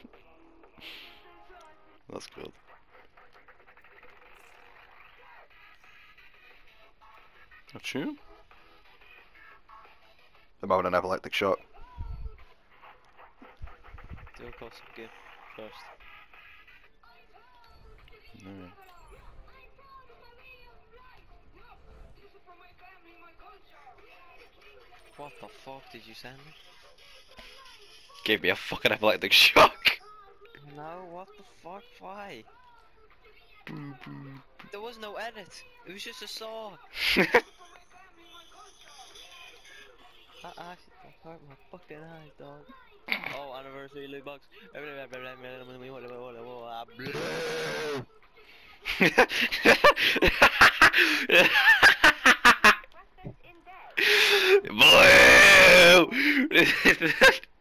That's good. Achoo. About an epileptic shock. Do a close game first. Mm. What the fuck did you send me? Gave me a fucking epileptic shock. No, what the fuck? Why? There was no edit. It was just a song. That actually hurt my fucking eyes, dog. Oh, anniversary loot box. Blue!